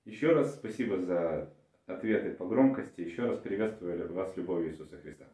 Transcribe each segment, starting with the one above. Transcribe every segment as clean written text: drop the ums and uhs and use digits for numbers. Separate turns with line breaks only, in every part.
Еще раз спасибо за ответы по громкости. Еще раз приветствую вас любовью Иисуса Христа.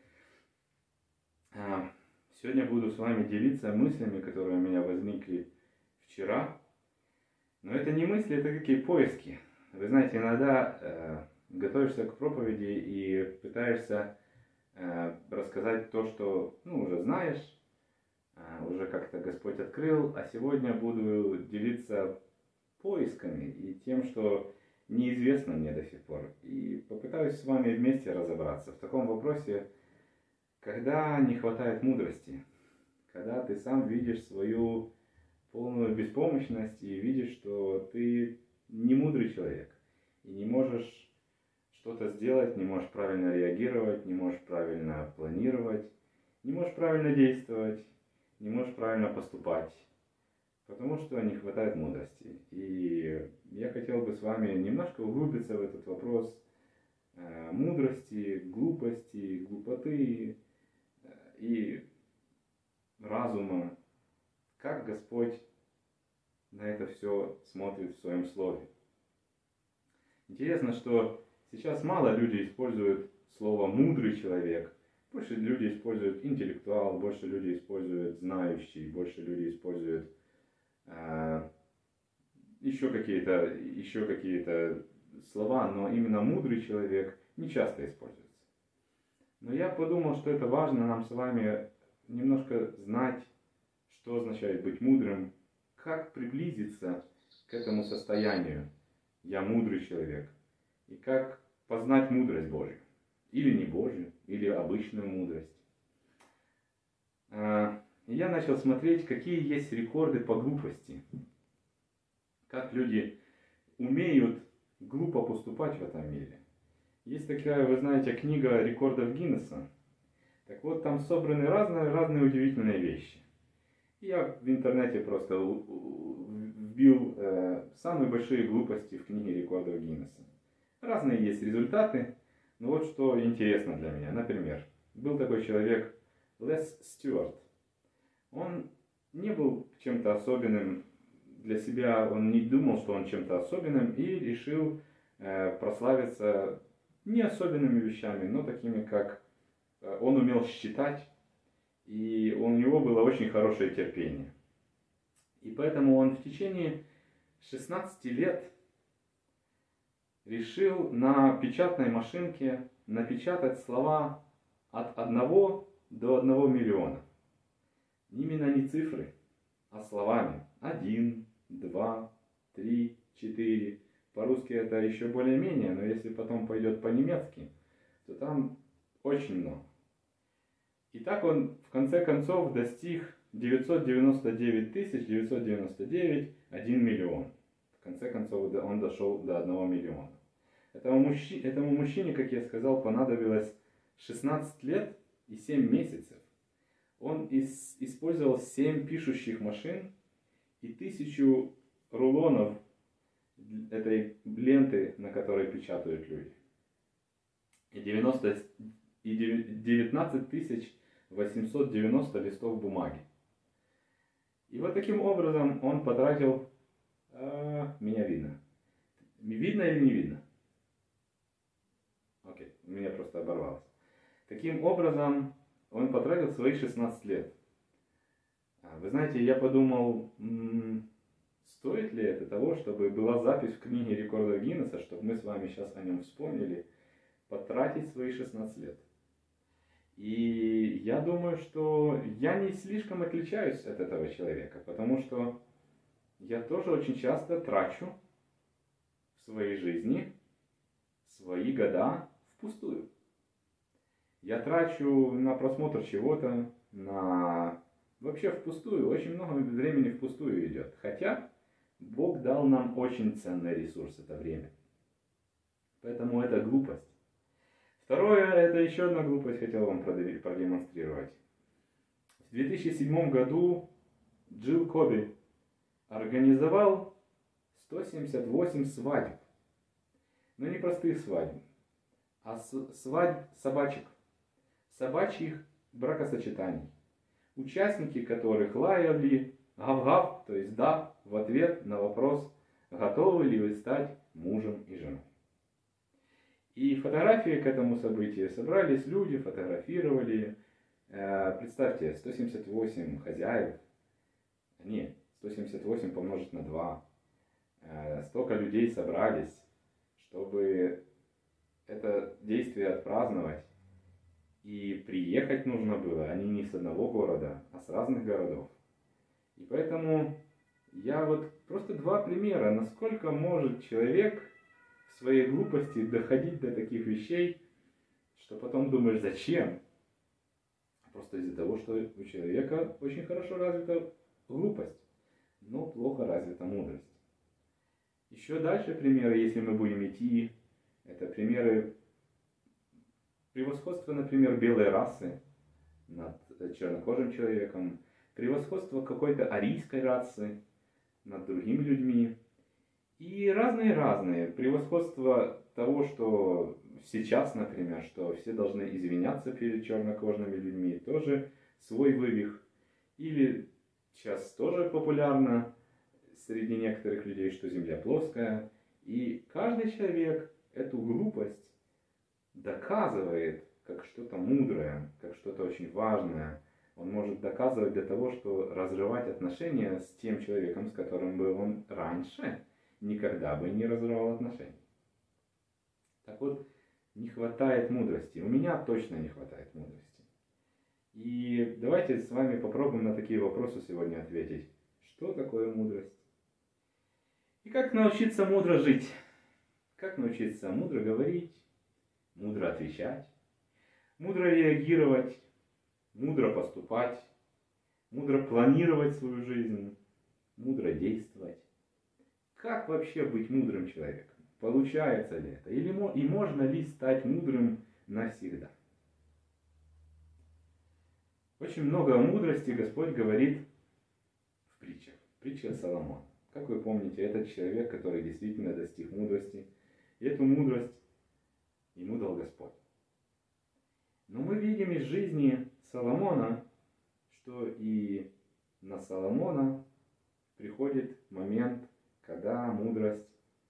Сегодня буду с вами делиться мыслями, которые у меня возникли вчера. Но это не мысли, это такие поиски. Вы знаете, иногда готовишься к проповеди и пытаешься рассказать то, что уже знаешь, уже как-то Господь открыл, а сегодня буду делиться поисками и тем, что неизвестно мне до сих пор. И попытаюсь с вами вместе разобраться в таком вопросе, когда не хватает мудрости, когда ты сам видишь свою полную беспомощность и видишь, что ты не мудрый человек и не можешь что-то сделать, не можешь правильно реагировать, не можешь правильно планировать, не можешь правильно действовать, не можешь правильно поступать, потому что не хватает мудрости. И я хотел бы с вами немножко углубиться в этот вопрос мудрости, глупости, глупоты и разума, как Господь на это все смотрит в своем слове. Интересно, что сейчас мало людей используют слово «мудрый человек». Больше люди используют интеллектуал, больше люди используют знающий, больше люди используют еще какие-то слова, но именно мудрый человек не часто используется. Но я подумал, что это важно нам с вами немножко знать, что означает быть мудрым, как приблизиться к этому состоянию «я мудрый человек», и как познать мудрость Божью, или не Божью, или обычную мудрость. И я начал смотреть, какие есть рекорды по глупости, как люди умеют глупо поступать в этом мире. Есть такая, вы знаете, книга рекордов Гиннесса. Так вот, там собраны разные удивительные вещи. И я в интернете просто вбил самые большие глупости в книге рекордов Гиннесса. Разные есть результаты, но вот что интересно для меня. Например, был такой человек Лес Стюарт. Он не был чем-то особенным для себя, он не думал, что он чем-то особенным, и решил прославиться не особенными вещами, но такими, как он умел считать, и у него было очень хорошее терпение. И поэтому он в течение 16 лет решил на печатной машинке напечатать слова от 1 до 1 миллиона. Именно не цифры, а словами. 1, 2, 3, 4. По-русски это еще более-менее, но если потом пойдет по-немецки, то там очень много. И так он в конце концов достиг 999 999 1 миллион. В конце концов он дошел до 1 миллиона. Этому мужчине, как я сказал, понадобилось 16 лет и 7 месяцев. Он использовал 7 пишущих машин и 1000 рулонов этой ленты, на которой печатают люди. И 19 890 листов бумаги. И вот таким образом он потратил... меня видно. Видно или не видно? Окей, у меня просто оборвалось. Таким образом он потратил свои 16 лет. Вы знаете, я подумал, стоит ли это того, чтобы была запись в книге рекордов Гиннесса, чтобы мы с вами сейчас о нем вспомнили, потратить свои 16 лет. И я думаю, что я не слишком отличаюсь от этого человека, потому что я тоже очень часто трачу в своей жизни свои года впустую. Я трачу на просмотр чего-то, вообще впустую, очень много времени впустую идет. Хотя Бог дал нам очень ценный ресурс, это время. Поэтому это глупость. Второе, это еще одна глупость, хотел вам продемонстрировать. В 2007 году Джилл Коби организовал 178 свадеб. Но не простых свадеб, а свадеб собачек. Собачьих бракосочетаний. Участники которых лаяли гав-гав, то есть да, в ответ на вопрос, готовы ли вы стать мужем И фотографии к этому событию собрались люди, фотографировали. Представьте, 178 хозяев. Нет, 178 помножить на 2. Столько людей собрались, чтобы это действие отпраздновать. И приехать нужно было, они не с одного города, а с разных городов. И поэтому я вот просто 2 примера, насколько может человек в своей глупости доходить до таких вещей, что потом думаешь, зачем? Просто из-за того, что у человека очень хорошо развита глупость, но плохо развита мудрость. Еще дальше примеры, если мы будем идти, это примеры превосходства, например, белой расы над чернокожим человеком, превосходство какой-то арийской расы над другими людьми. И разные-разные. Превосходство того, что сейчас, например, что все должны извиняться перед чернокожими людьми, тоже свой вывих. Или сейчас тоже популярно среди некоторых людей, что Земля плоская. И каждый человек эту глупость доказывает как что-то мудрое, как что-то очень важное. Он может доказывать для того, что разрывать отношения с тем человеком, с которым был он раньше, никогда бы не разрывал отношения. Так вот, не хватает мудрости. У меня точно не хватает мудрости. И давайте с вами попробуем на такие вопросы сегодня ответить. Что такое мудрость? И как научиться мудро жить? Как научиться мудро говорить, мудро отвечать, мудро реагировать, мудро поступать, мудро планировать свою жизнь, мудро действовать? Как вообще быть мудрым человеком? Получается ли это? И можно ли стать мудрым навсегда? Очень много мудрости Господь говорит в притчах. Притча Соломона. Как вы помните, этот человек, который действительно достиг мудрости, и эту мудрость ему дал Господь. Но мы видим из жизни Соломона, что и на Соломона приходит момент, когда мудрость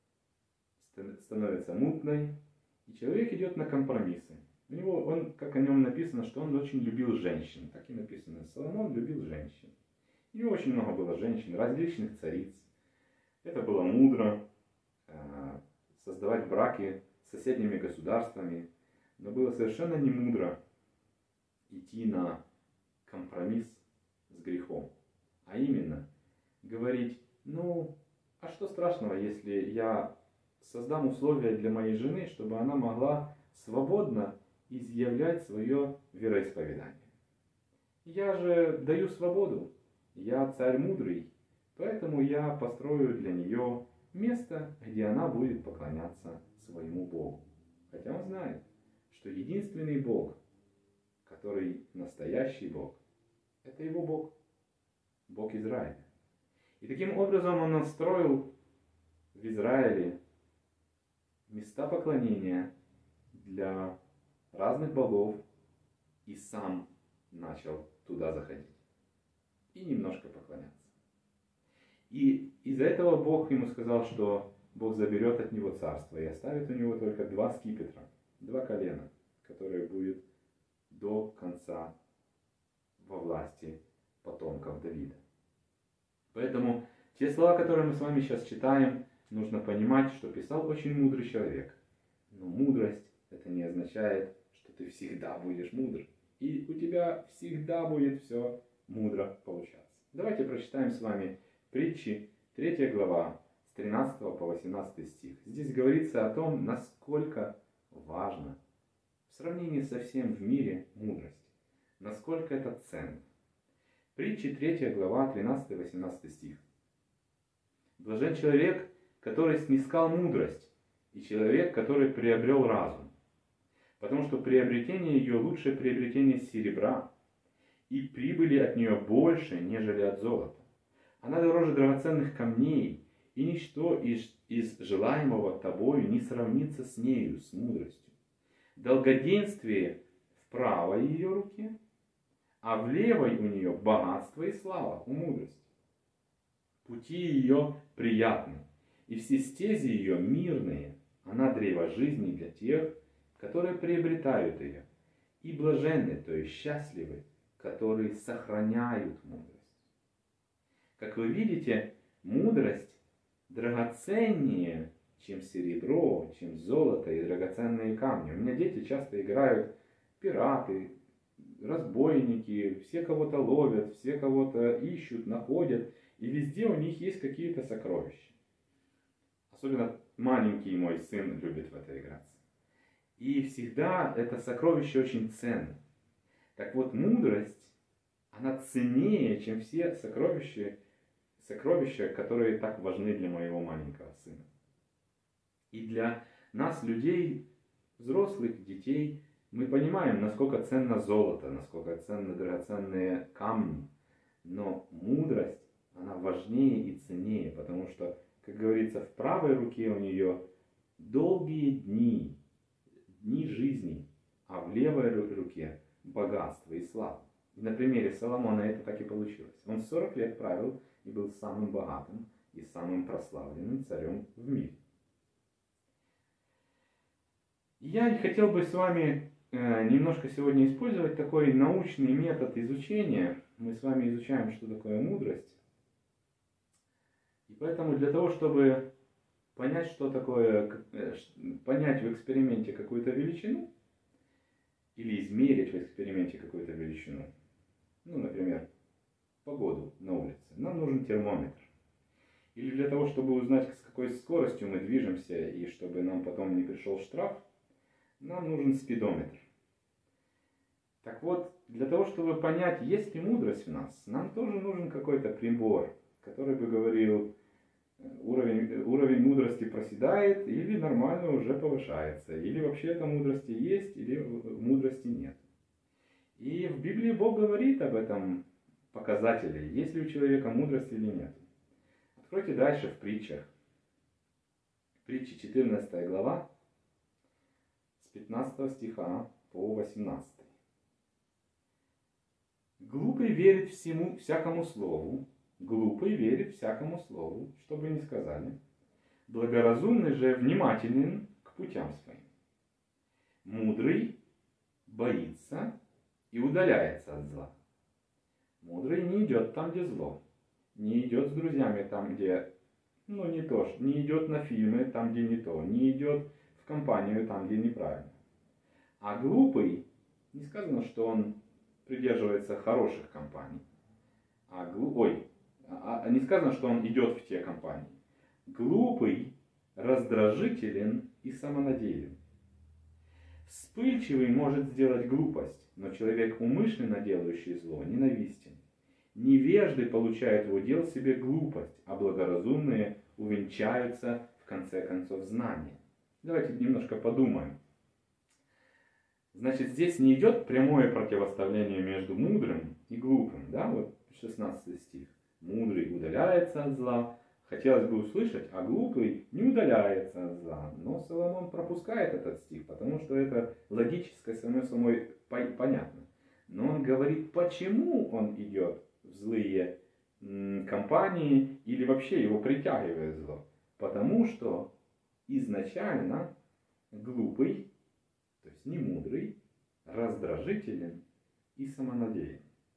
становится мутной, и человек идет на компромиссы. Как о нем написано, что он очень любил женщин. Так и написано, Соломон любил женщин. У него очень много было женщин, различных цариц. Это было мудро, создавать браки с соседними государствами, но было совершенно не мудро идти на компромисс с грехом. А именно, говорить, а что страшного, если я создам условия для моей жены, чтобы она могла свободно изъявлять свое вероисповедание. Я же даю свободу, я царь мудрый, поэтому я построю для нее место, где она будет поклоняться своему Богу. Хотя он знает, что единственный Бог, который настоящий Бог, это его Бог, Бог Израиля. И таким образом он настроил в Израиле места поклонения для разных богов и сам начал туда заходить и немножко поклоняться. И из-за этого Бог ему сказал, что Бог заберет от него царство и оставит у него только 2 скипетра, 2 колена, которые будут до конца во власти потомков Давида. Поэтому те слова, которые мы с вами сейчас читаем, нужно понимать, что писал очень мудрый человек. Но мудрость это не означает, что ты всегда будешь мудр. И у тебя всегда будет все мудро получаться. Давайте прочитаем с вами притчи, 3 глава, с 13 по 18 стих. Здесь говорится о том, насколько важно в сравнении со всем в мире мудрость. Насколько это ценно. Притчи 3 глава, 13-18 стих. Блажен человек, который снискал мудрость, и человек, который приобрел разум. Потому что приобретение ее лучше приобретения серебра, и прибыли от нее больше, нежели от золота. Она дороже драгоценных камней, и ничто из желаемого тобою не сравнится с нею, с мудростью. Долгоденствие в правой ее руке, а в левой у нее богатство и слава, у мудрости. Пути ее приятны, и все стези ее мирные. Она древо жизни для тех, которые приобретают ее, и блаженны, то есть счастливы, которые сохраняют мудрость. Как вы видите, мудрость драгоценнее, чем серебро, чем золото и драгоценные камни. У меня дети часто играют пираты, разбойники, все кого-то ловят, все кого-то ищут, находят, и везде у них есть какие-то сокровища. Особенно маленький мой сын любит в это играться. И всегда это сокровище очень ценно. Так вот, мудрость, она ценнее, чем все сокровища, которые так важны для моего маленького сына. И для нас, людей, взрослых, детей, мы понимаем, насколько ценно золото, насколько ценны драгоценные камни. Но мудрость, она важнее и ценнее, потому что, как говорится, в правой руке у нее долгие дни жизни, а в левой руке богатство и слава. И на примере Соломона это так и получилось. Он 40 лет правил и был самым богатым и самым прославленным царем в мире. Я хотел бы с вами немножко сегодня использовать такой научный метод изучения. Мы с вами изучаем, что такое мудрость. И поэтому для того, чтобы понять, что такое, понять в эксперименте какую-то величину, или измерить в эксперименте какую-то величину, ну, например, погоду на улице, нам нужен термометр. Или для того, чтобы узнать, с какой скоростью мы движемся, и чтобы нам потом не пришел штраф, нам нужен спидометр. Так вот, для того, чтобы понять, есть ли мудрость в нас, нам тоже нужен какой-то прибор, который бы говорил, уровень мудрости проседает, или нормально уже повышается, или вообще-то мудрости есть, или мудрости нет. И в Библии Бог говорит об этом показателе, есть ли у человека мудрость или нет. Откройте дальше в притчах. Притчи 14 глава, с 15 стиха по 18. Глупый верит всякому слову, что бы ни сказали. Благоразумный же внимателен к путям своим. Мудрый боится и удаляется от зла. Мудрый не идет там, где зло. Не идет с друзьями там, где, не то. Не идет на фильмы там, где не то. Не идет в компанию там, где неправильно. А глупый, не сказано, что он придерживается хороших компаний. Не сказано, что он идет в те компании. Глупый, раздражителен и самонадеян. Вспыльчивый может сделать глупость, но человек, умышленно делающий зло, ненавистен. Невежды получают в удел себе глупость, а благоразумные увенчаются в конце концов знанием. Давайте немножко подумаем. Значит, здесь не идет прямое противостояние между мудрым и глупым. Да? Вот 16 стих. Мудрый удаляется от зла. Хотелось бы услышать, а глупый не удаляется от зла. Но Соломон пропускает этот стих, потому что это логически само собой понятно. Но он говорит, почему он идет в злые компании или вообще его притягивает зло. Потому что изначально глупый, то есть не мудрый, раздражителен и самонадеян.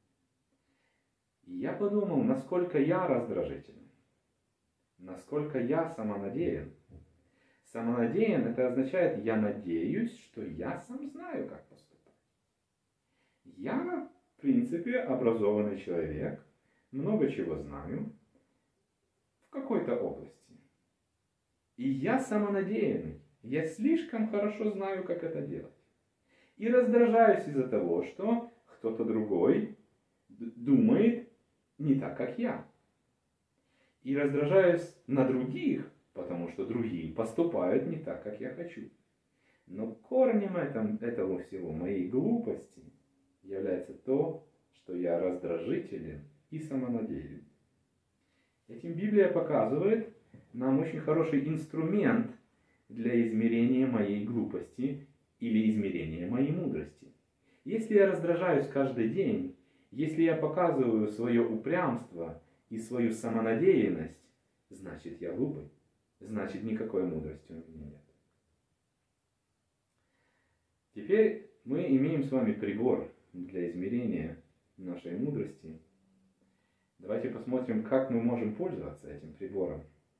И я подумал, насколько я раздражителен, насколько я самонадеян. Самонадеян это означает, я надеюсь, что я сам знаю, как поступать. Я, в принципе, образованный человек, много чего знаю в какой-то области. И я самонадеянный, я слишком хорошо знаю, как это делать. И раздражаюсь из-за того, что кто-то другой думает не так, как я. И раздражаюсь на других, потому что другие поступают не так, как я хочу. Но корнем этого всего, моей глупости, является то, что я раздражителен и самонадеян. Этим Библия показывает нам очень хороший инструмент для измерения моей глупости или измерения моей мудрости. Если я раздражаюсь каждый день, если я показываю свое упрямство и свою самонадеянность, значит я глупый, значит никакой мудрости у меня нет. Теперь мы имеем с вами прибор для измерения нашей мудрости. Давайте посмотрим, как мы можем пользоваться этим прибором.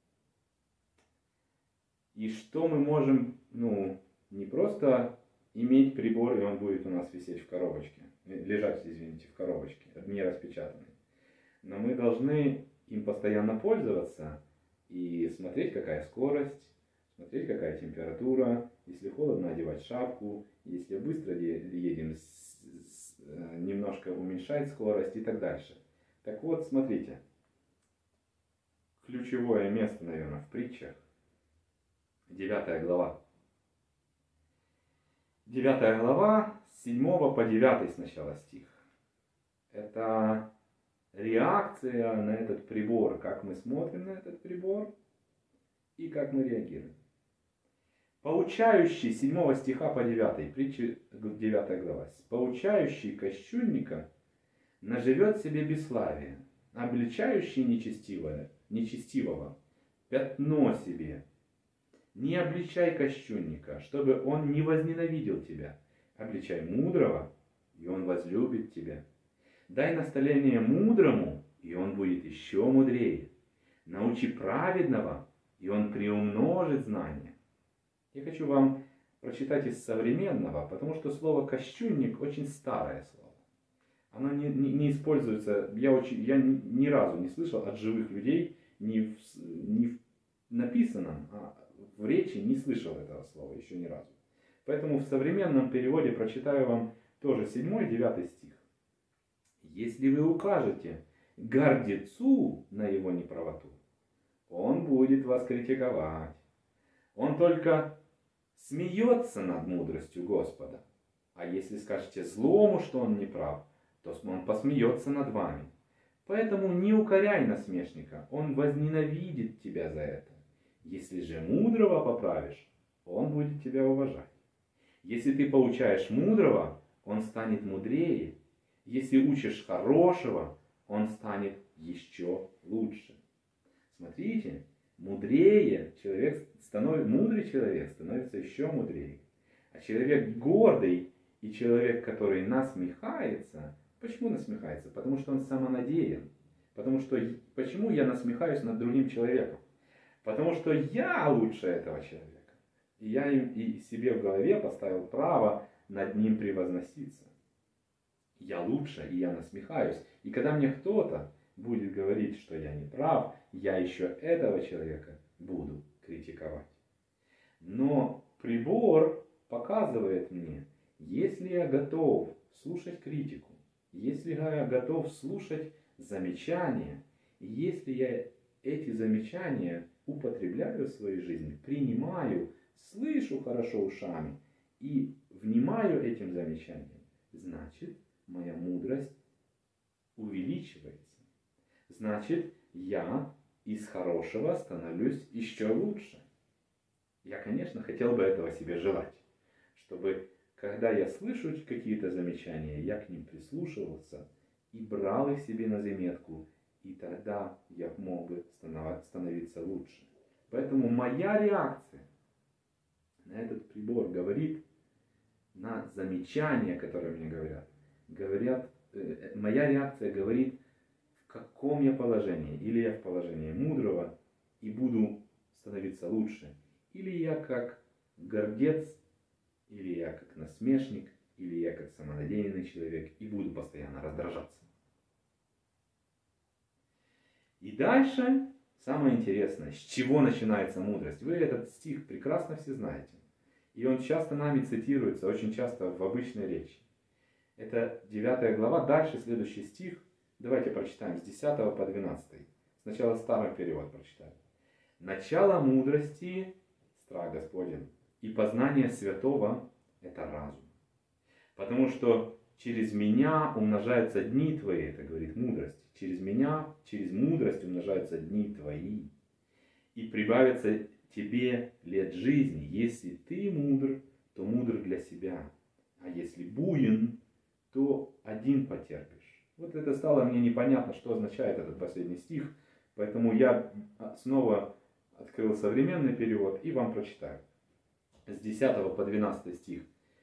И что мы можем, не просто иметь прибор, и он будет у нас висеть в коробочке, лежать, извините, в коробочке, не распечатанный. Но мы должны им постоянно пользоваться и смотреть, какая скорость, смотреть, какая температура, если холодно, одевать шапку, если быстро едем, немножко уменьшать скорость и так дальше. Так вот, смотрите, ключевое место, наверное, в притчах, 9 глава. 9 глава, с 7 по 9 сначала стих. Это реакция на этот прибор, как мы смотрим на этот прибор и как мы реагируем. Поучающий 7 стиха по 9, притчи 9 глава. Поучающий кощунника наживет себе бесславие, обличающий нечестивого пятно себе. Не обличай кощунника, чтобы он не возненавидел тебя. Обличай мудрого, и он возлюбит тебя. Дай наставление мудрому, и он будет еще мудрее. Научи праведного, и он приумножит знания. Я хочу вам прочитать из современного, потому что слово «кощунник» очень старое слово. Оно не используется, я ни разу не слышал от живых людей, не в написанном, а в речи не слышал этого слова еще ни разу. Поэтому в современном переводе прочитаю вам тоже 7-9 стих. Если вы укажете гордецу на его неправоту, он будет вас критиковать. Он только смеется над мудростью Господа. А если скажете злому, что он не прав, то он посмеется над вами. Поэтому не укоряй насмешника, он возненавидит тебя за это. Если же мудрого поправишь, он будет тебя уважать. Если ты поучаешь мудрого, он станет мудрее. Если учишь хорошего, он станет еще лучше. Смотрите, мудрый человек становится еще мудрее. А человек гордый и человек, который насмехается, почему насмехается? Потому что он самонадеян. Почему я насмехаюсь над другим человеком? Потому что я лучше этого человека. И я и себе в голове поставил право над ним превозноситься. Я лучше, и я насмехаюсь. И когда мне кто-то будет говорить, что я не прав, я еще этого человека буду критиковать. Но прибор показывает мне, если я готов слушать критику, если я готов слушать замечания, и если я эти замечания употребляю в своей жизни, принимаю, слышу хорошо ушами и внимаю этим замечаниям, значит, моя мудрость увеличивается. Значит, я из хорошего становлюсь еще лучше. Я, конечно, хотел бы этого себе желать, чтобы, когда я слышу какие-то замечания, я к ним прислушивался и брал их себе на заметку, и тогда я мог бы становиться лучше. Поэтому моя реакция на этот прибор говорит, на замечания, которые мне говорят, моя реакция говорит, в каком я положении. Или я в положении мудрого и буду становиться лучше. Или я как гордец, или я как насмешник, или я как самонадеянный человек и буду постоянно раздражаться. И дальше самое интересное, с чего начинается мудрость. Вы этот стих прекрасно все знаете. И он часто нами цитируется, очень часто в обычной речи. Это 9 глава, дальше следующий стих. Давайте прочитаем с 10 по 12. Сначала старый перевод прочитаем. Начало мудрости – страх Господень, и познание святого – это разум. Потому что через меня умножаются дни твои, это говорит мудрость. Через меня, через мудрость умножаются дни твои. И прибавится тебе лет жизни. Если ты мудр, то мудр для себя. А если буин, то один потерпишь. Вот это стало мне непонятно, что означает этот последний стих. Поэтому я снова открыл современный перевод и вам прочитаю. С 10 по 12 стих.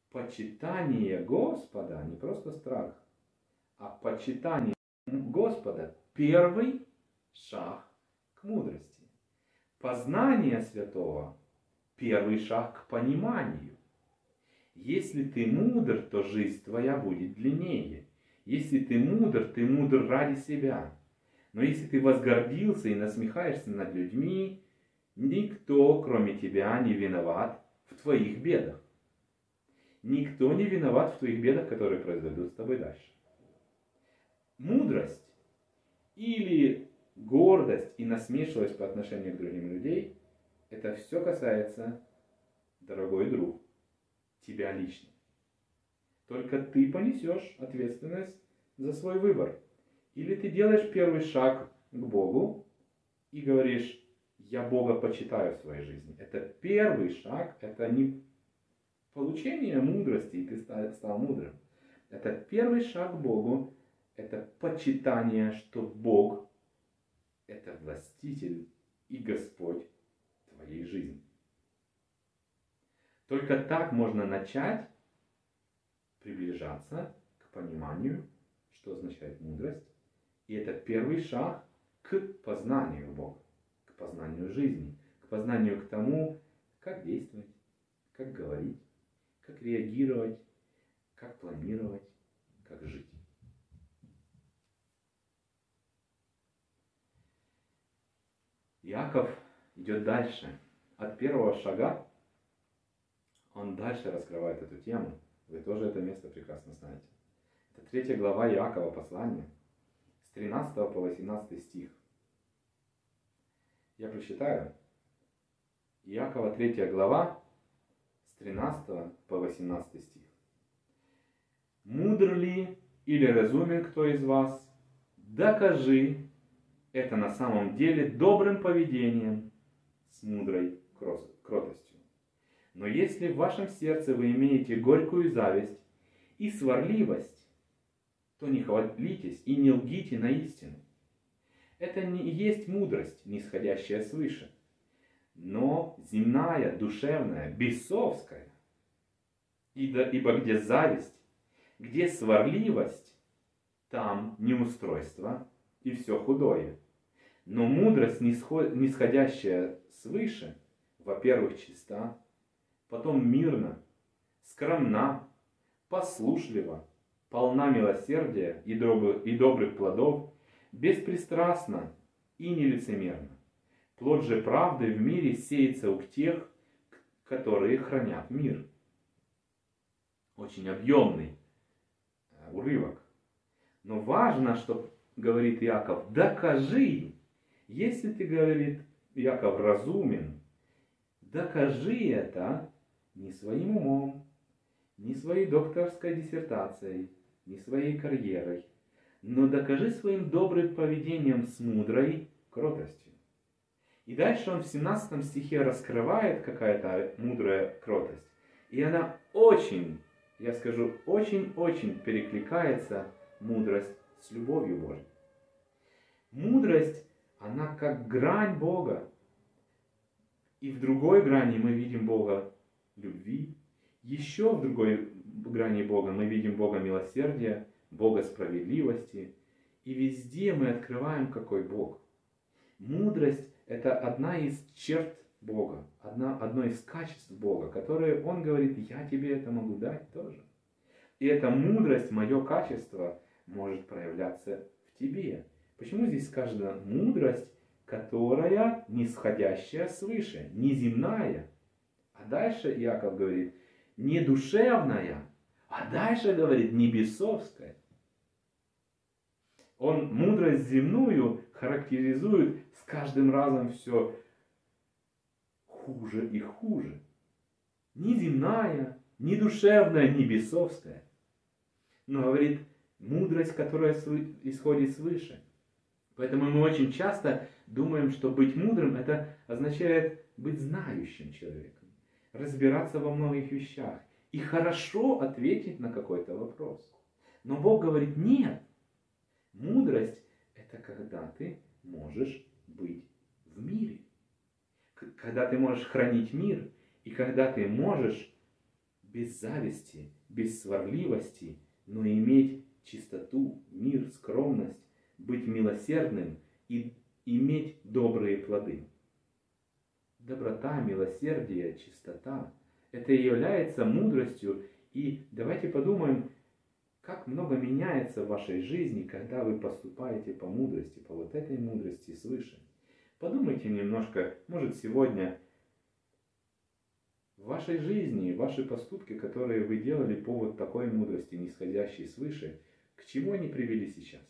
почитание Господа, не просто страх, а почитание Господа – первый шаг к мудрости. Познание святого – первый шаг к пониманию. Если ты мудр, то жизнь твоя будет длиннее. Если ты мудр ради себя. Но если ты возгордился и насмехаешься над людьми, никто, кроме тебя, не виноват в твоих бедах. Никто не виноват в твоих бедах, которые произойдут с тобой дальше. Мудрость или гордость и насмешливость по отношению к другим людям, это все касается, дорогой друг, тебя лично. Только ты понесешь ответственность за свой выбор. Или ты делаешь первый шаг к Богу и говоришь: я Бога почитаю в своей жизни. Это первый шаг, это не получение мудрости, и ты стал мудрым. Это первый шаг к Богу, это почитание, что Бог – это властитель и Господь твоей жизни. Только так можно начать приближаться к пониманию, что означает мудрость. И это первый шаг к познанию Бога, к познанию жизни, к познанию к тому, как действовать, как говорить, как реагировать, как планировать, как жить. Иаков идет дальше. От первого шага он дальше раскрывает эту тему. Вы тоже это место прекрасно знаете. Это 3 глава Иакова послания, с 13 по 18 стих. Я прочитаю. Иакова 3 глава, с 13 по 18 стих. «Мудр ли или разумен кто из вас? Докажи это на самом деле добрым поведением с мудрой кротостью. Но если в вашем сердце вы имеете горькую зависть и сварливость, то не хвалитесь и не лгите на истину. Это не есть мудрость, нисходящая свыше, но земная, душевная, бесовская. Ибо где зависть, где сварливость, там неустройство и все худое. Но мудрость, нисходящая свыше, во-первых, чиста, потом мирна, скромна, послушлива, полна милосердия и добрых плодов, беспристрастна и нелицемерна. Плод же правды в мире сеется у тех, которые хранят мир». Очень объемный урывок. Но важно, что говорит Иаков: докажи. Если ты, говорит Иаков, разумен, докажи это не своим умом, не своей докторской диссертацией, не своей карьерой, но докажи своим добрым поведением с мудрой кротостью. И дальше он в 17 стихе раскрывает какая-то мудрая кротость. И она очень, я скажу, очень-очень перекликается, мудрость, с любовью Божьей. Мудрость, она как грань Бога. И в другой грани мы видим Бога любви. Еще в другой грани Бога мы видим Бога милосердия, Бога справедливости. И везде мы открываем, какой Бог. Мудрость – это одна из черт Бога, одно из качеств Бога, которые Он говорит: я тебе это могу дать тоже. И эта мудрость, мое качество, может проявляться в тебе. Почему здесь сказано мудрость, которая нисходящая свыше, не земная? А дальше Иаков говорит: не душевная, а дальше говорит: не бесовская. Он мудрость земную характеризует с каждым разом все хуже и хуже. Не земная, не душевная, не бесовская. Но говорит, мудрость, которая исходит свыше. Поэтому мы очень часто думаем, что быть мудрым — это означает быть знающим человеком, разбираться во многих вещах и хорошо ответить на какой-то вопрос. Но Бог говорит: нет, мудрость — это когда ты можешь быть в мире, когда ты можешь хранить мир, и когда ты можешь без зависти, без сварливости, но иметь чистоту, мир, скромность, быть милосердным и иметь добрые плоды. Доброта, милосердие, чистота – это и является мудростью. И давайте подумаем, как много меняется в вашей жизни, когда вы поступаете по мудрости, по вот этой мудрости свыше. Подумайте немножко, может сегодня в вашей жизни, ваши поступки, которые вы делали по вот такой мудрости, нисходящей свыше, к чему они привели сейчас?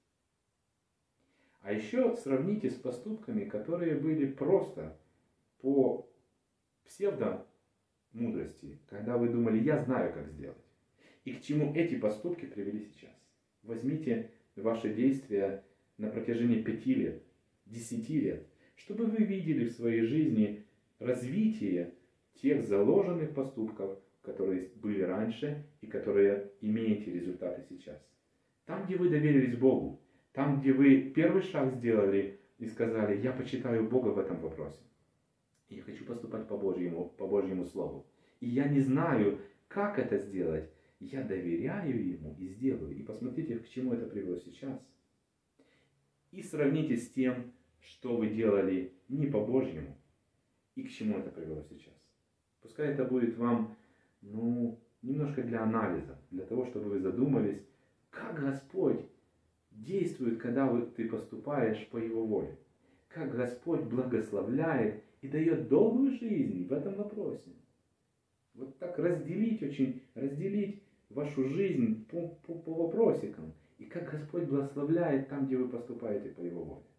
А еще сравните с поступками, которые были просто по псевдомудрости, когда вы думали, я знаю, как сделать. И к чему эти поступки привели сейчас. Возьмите ваши действия на протяжении 5 лет, 10 лет, чтобы вы видели в своей жизни развитие тех заложенных поступков, которые были раньше и которые имеете результаты сейчас. Там, где вы доверились Богу, там, где вы первый шаг сделали и сказали, я почитаю Бога в этом вопросе. Я хочу поступать по Божьему Слову. И я не знаю, как это сделать. Я доверяю Ему и сделаю. И посмотрите, к чему это привело сейчас. И сравните с тем, что вы делали не по Божьему, и к чему это привело сейчас. Пускай это будет вам, немножко для анализа, для того, чтобы вы задумались, как Господь действует, когда ты поступаешь по Его воле. Как Господь благословляет и дает долгую жизнь в этом вопросе. Вот так разделить вашу жизнь по вопросикам. И как Господь благословляет там, где вы поступаете по Его воле.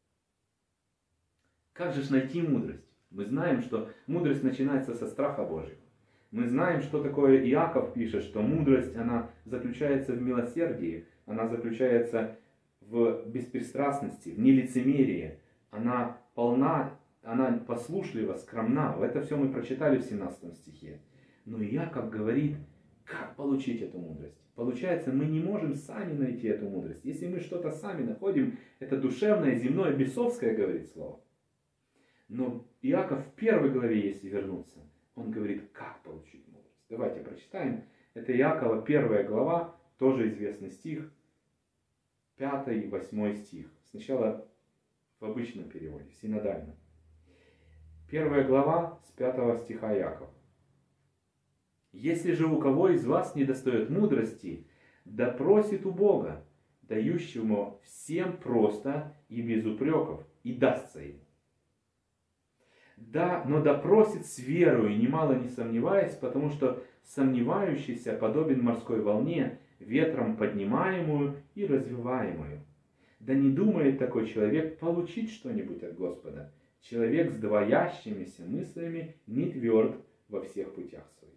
Как же найти мудрость? Мы знаем, что мудрость начинается со страха Божьего. Мы знаем, что такое Иаков пишет, что мудрость, она заключается в милосердии, она заключается в беспристрастности, в нелицемерии. Она полна, она послушлива, скромна. Это все мы прочитали в 17 стихе. Но Иаков говорит, как получить эту мудрость. Получается, мы не можем сами найти эту мудрость. Если мы что-то сами находим, это душевное, земное, бесовское, говорит слово. Но Иаков в 1 главе, если вернуться, он говорит, как получить мудрость. Давайте прочитаем. Это Иакова 1 глава, тоже известный стих, 5 и 8 стих. Сначала в обычном переводе, в синодальном. 1 глава с 5 стиха Иакова. «Если же у кого из вас недостает мудрости, да просит у Бога, дающему всем просто и без упреков, и дастся ему. Да, но да просит с верою, немало не сомневаясь, потому что сомневающийся подобен морской волне, ветром поднимаемую и развиваемую. Да не думает такой человек получить что-нибудь от Господа. Человек с двоящимися мыслями не тверд во всех путях своих».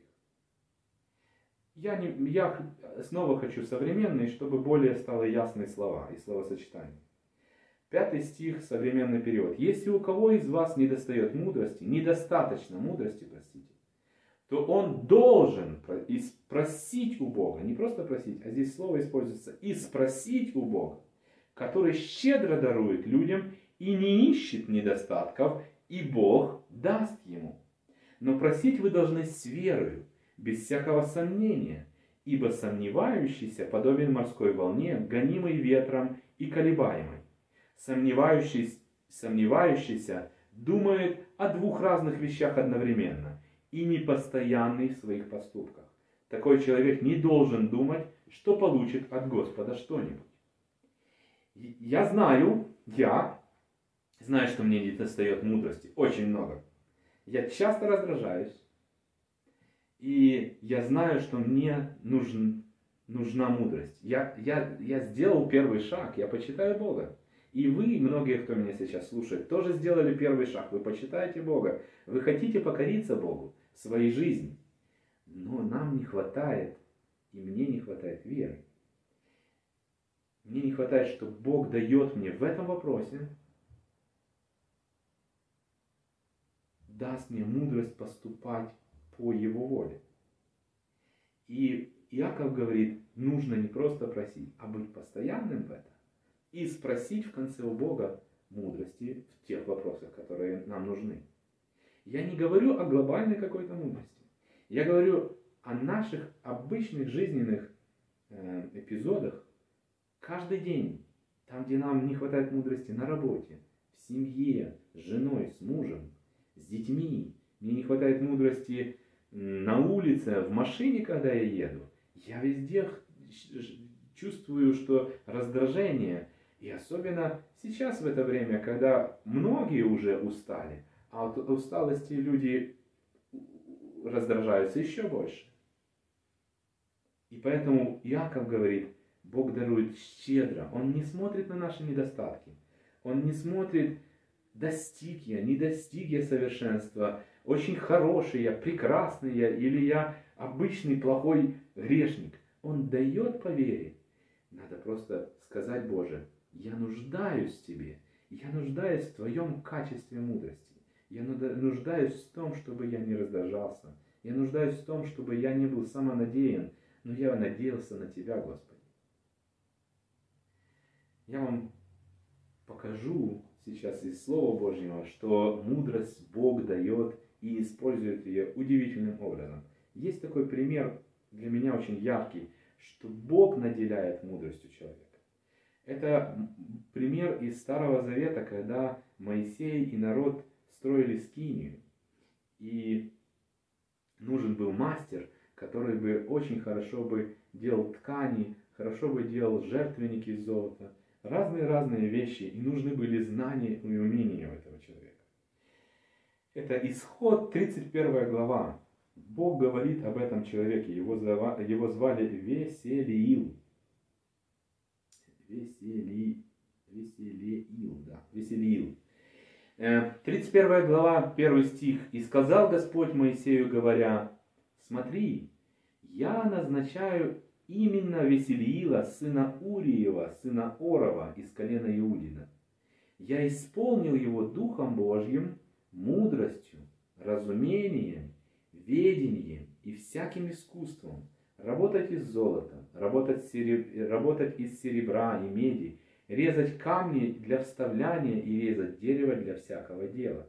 Я снова хочу современный, чтобы более стало ясные слова и словосочетания. 5 стих, современный перевод. «Если у кого из вас недостает мудрости, недостаточно мудрости, то он должен спросить у Бога». Не просто просить, а здесь слово используется «и спросить у Бога», который щедро дарует людям и не ищет недостатков, и Бог даст ему. Но просить вы должны с верою, без всякого сомнения, ибо сомневающийся подобен морской волне, гонимой ветром и колебаемой. Сомневающийся думает о 2 разных вещах одновременно и непостоянный в своих поступках. Такой человек не должен думать, что получит от Господа что-нибудь. Я знаю, что мне недостает мудрости, очень много. Я часто раздражаюсь. И я знаю, что мне нужна мудрость. Я сделал первый шаг, я почитаю Бога. И вы, многие, кто меня сейчас слушает, тоже сделали первый шаг. Вы почитаете Бога. Вы хотите покориться Богу в своей жизни. Но нам не хватает, и мне не хватает веры. Мне не хватает, что Бог дает мне в этом вопросе, даст мне мудрость поступать по Его воле. И Иаков говорит, нужно не просто просить, а быть постоянным в этом. И спросить в конце у Бога мудрости в тех вопросах, которые нам нужны. Я не говорю о глобальной какой-то мудрости. Я говорю о наших обычных жизненных эпизодах каждый день. Там, где нам не хватает мудрости на работе, в семье, с женой, с мужем, с детьми. Мне не хватает мудрости на улице, в машине, когда я еду. Я везде чувствую, что раздражение. И особенно сейчас в это время, когда многие уже устали, а от усталости люди раздражаются еще больше. И поэтому Иаков говорит, Бог дарует щедро. Он не смотрит на наши недостатки. Он не смотрит, достиг я, не достиг я совершенства, очень хороший я, прекрасный я, или я обычный плохой грешник. Он дает по вере. Надо просто сказать, Боже, я нуждаюсь в Тебе. Я нуждаюсь в Твоем качестве мудрости. Я нуждаюсь в том, чтобы я не раздражался. Я нуждаюсь в том, чтобы я не был самонадеян, но я надеялся на Тебя, Господи. Я вам покажу сейчас из Слова Божьего, что мудрость Бог дает и использует ее удивительным образом. Есть такой пример для меня очень яркий, что Бог наделяет мудростью человека. Это пример из Старого Завета, когда Моисей и народ строили скинию. И нужен был мастер, который бы очень хорошо бы делал ткани, хорошо бы делал жертвенники из золота. Разные вещи, и нужны были знания и умения у этого человека. Это Исход, 31 глава. Бог говорит об этом человеке, его звали Веселиил. Веселиил. 31 глава, 1 стих. «И сказал Господь Моисею, говоря, смотри, я назначаю именно Веселиила, сына Уриева, сына Орова, из колена Иудина. Я исполнил его Духом Божьим, мудростью, разумением, ведением и всяким искусством, работать из золота, работать из серебра и меди, резать камни для вставляния и резать дерево для всякого дела.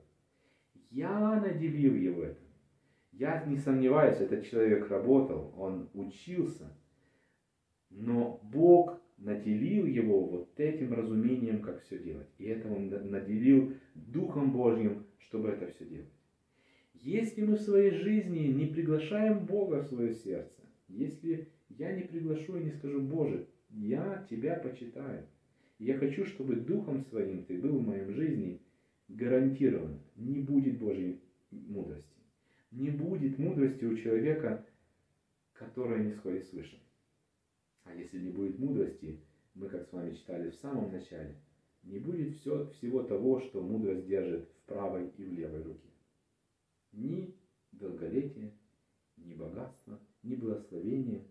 Я наделил его этим. Я не сомневаюсь, этот человек работал, он учился, но Бог наделил его вот этим разумением, как все делать. И это он наделил Духом Божьим, чтобы это все делать. Если мы в своей жизни не приглашаем Бога в свое сердце, если я не приглашу и не скажу, Боже, я Тебя почитаю, я хочу, чтобы Духом Своим Ты был в моей жизни, гарантированно не будет Божьей мудрости. Не будет мудрости у человека, которая не сходит свыше. А если не будет мудрости, мы, как с вами читали в самом начале, не будет всего того, что мудрость держит в правой и в левой руке. Ни долголетия, ни богатства, ни благословения.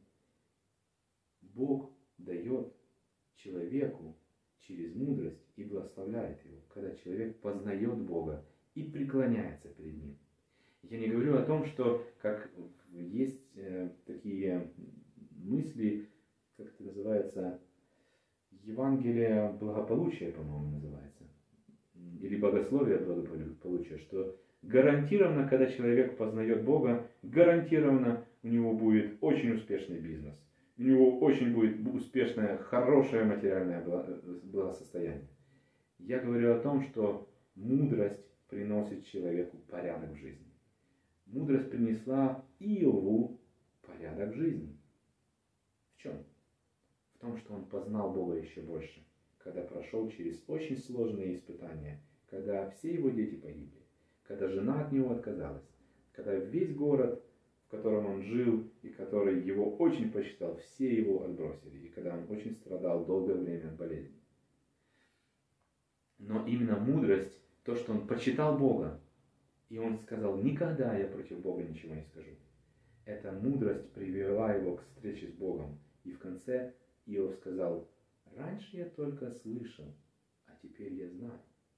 Бог дает человеку через мудрость и благословляет его, когда человек познает Бога и преклоняется перед Ним. Я не говорю о том, что как есть такие мысли, как это называется, Евангелие благополучия, по-моему, называется, или богословие благополучия, что гарантированно, когда человек познает Бога, гарантированно у него будет очень успешный бизнес, у него очень будет успешное, хорошее материальное благосостояние. Я говорю о том, что мудрость приносит человеку порядок в жизни. Мудрость принесла Иову порядок в жизни. В чем? В том, что он познал Бога еще больше, когда прошел через очень сложные испытания, когда все его дети погибли, когда жена от него отказалась, когда весь город, в котором он жил и который его очень почитал, все его отбросили, и когда он очень страдал долгое время от болезни. Но именно мудрость, то, что он почитал Бога, и он сказал, никогда я против Бога ничего не скажу. Эта мудрость привела его к встрече с Богом. И в конце Иов сказал, раньше я только слышал, а теперь я знаю.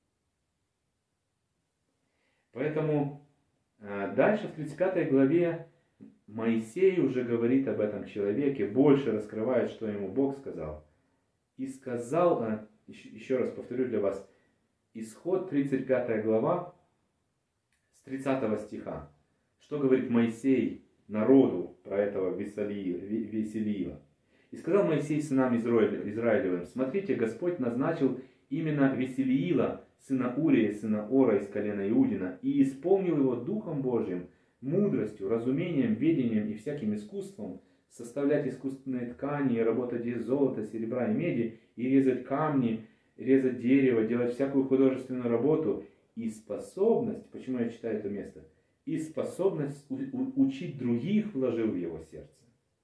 Поэтому дальше в 35 главе Моисей уже говорит об этом человеке, больше раскрывает, что ему Бог сказал. И сказал, еще раз повторю для вас, Исход 35 глава, с 30 стиха. Что говорит Моисей народу про этого Веселиила. И сказал Моисей сынам Израилевым: смотрите, Господь назначил именно Веселиила, сына Урия, сына Ора из колена Иудина, и исполнил его Духом Божьим, мудростью, разумением, ведением и всяким искусством, составлять искусственные ткани, и работать из золота, серебра и меди, и резать камни, резать дерево, делать всякую художественную работу, и способность, почему я читаю это место, и способность учить других вложил в его сердце.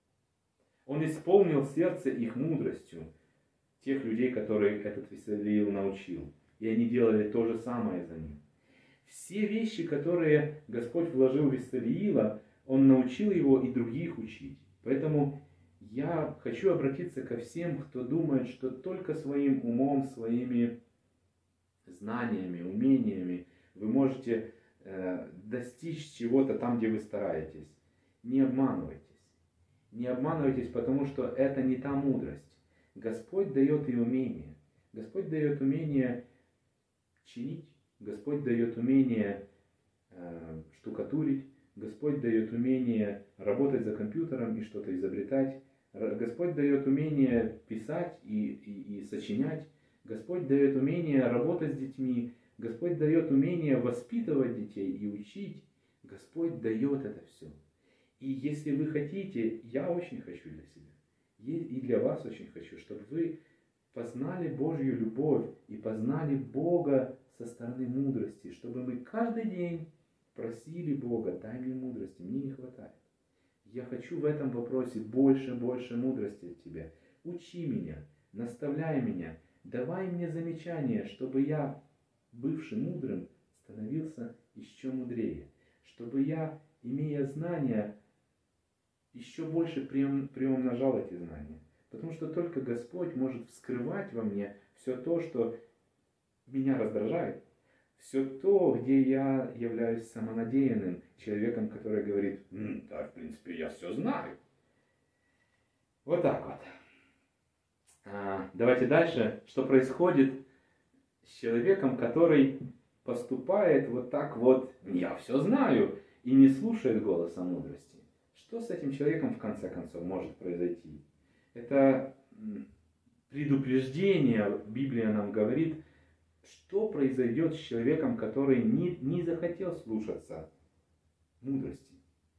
Он исполнил сердце их мудростью, тех людей, которые этот Веселиил научил. И они делали то же самое за ним. Все вещи, которые Господь вложил в Веселиила, Он научил его и других учить. Поэтому я хочу обратиться ко всем, кто думает, что только своим умом, своими знаниями, умениями вы можете достичь чего-то там, где вы стараетесь. Не обманывайтесь. Не обманывайтесь, потому что это не та мудрость. Господь дает и умение. Господь дает умение чинить. Господь дает умение штукатурить. Господь дает умение работать за компьютером и что-то изобретать. Господь дает умение писать и сочинять. Господь дает умение работать с детьми. Господь дает умение воспитывать детей и учить. Господь дает это все. И если вы хотите, я очень хочу для себя, и для вас очень хочу, чтобы вы познали Божью любовь и познали Бога со стороны мудрости, чтобы мы каждый день просили Бога: дай мне мудрости, мне не хватает. Я хочу в этом вопросе больше мудрости от Тебя. Учи меня, наставляй меня, давай мне замечания, чтобы я, бывший мудрым, становился еще мудрее, чтобы я, имея знания, еще больше приумножал эти знания. Потому что только Господь может вскрывать во мне все то, что меня раздражает, все то, где я являюсь самонадеянным человеком, который говорит: да, в принципе, я все знаю. Вот так вот. Давайте дальше. Что происходит с человеком, который поступает вот так вот: я все знаю, и не слушает голоса мудрости? Что с этим человеком в конце концов может произойти? Это предупреждение, Библия нам говорит, что произойдет с человеком, который не захотел слушаться мудрости.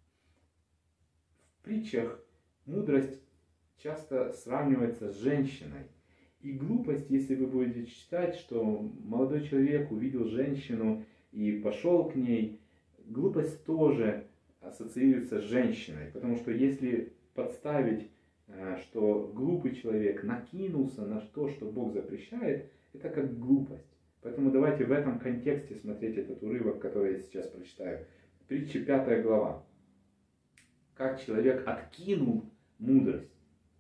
В притчах мудрость часто сравнивается с женщиной. И глупость, если вы будете читать, что молодой человек увидел женщину и пошел к ней, глупость тоже ассоциируется с женщиной. Потому что если подставить, что глупый человек накинулся на то, что Бог запрещает, это как глупость. Поэтому давайте в этом контексте смотреть этот урывок, который я сейчас прочитаю. Притча 5 глава. Как человек откинул мудрость.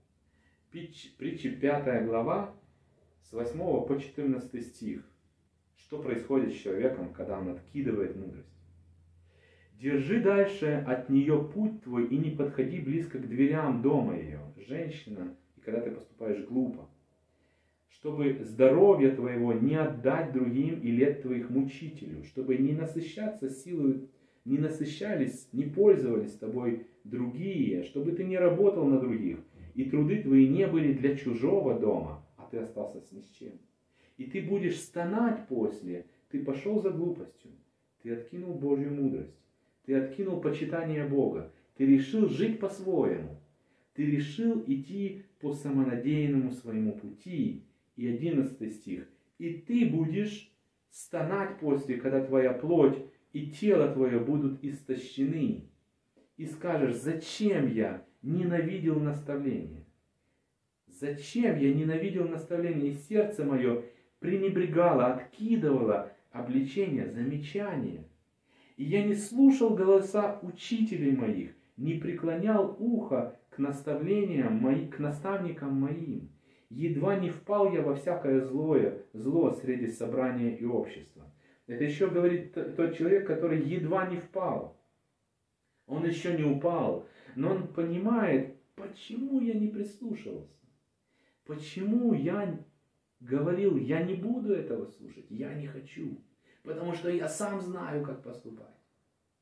Притча 5 глава с 8 по 14 стих. Что происходит с человеком, когда он откидывает мудрость? «Держи дальше от нее путь твой и не подходи близко к дверям дома ее». Женщина, и когда ты поступаешь глупо. «Чтобы здоровье твоего не отдать другим и лет твоих мучителю, чтобы не насыщаться силой, не насыщались, не пользовались тобой другие, чтобы ты не работал на других, и труды твои не были для чужого дома, а ты остался с ни с чем. И ты будешь стонать после, ты пошел за глупостью, ты откинул Божью мудрость, ты откинул почитание Бога, ты решил жить по-своему, ты решил идти по самонадеянному своему пути». И 11 стих. «И ты будешь стонать после, когда твоя плоть и тело твое будут истощены, и скажешь: зачем я ненавидел наставление? Зачем я ненавидел наставление? И сердце мое пренебрегало, откидывало обличения, замечания. И я не слушал голоса учителей моих, не преклонял ухо к наставлениям моим, к наставникам моим. Едва не впал я во всякое зло среди собрания и общества». Это еще говорит тот человек, который едва не впал. Он еще не упал, но он понимает, почему я не прислушивался. Почему я говорил: я не буду этого слушать, я не хочу. Потому что я сам знаю, как поступать.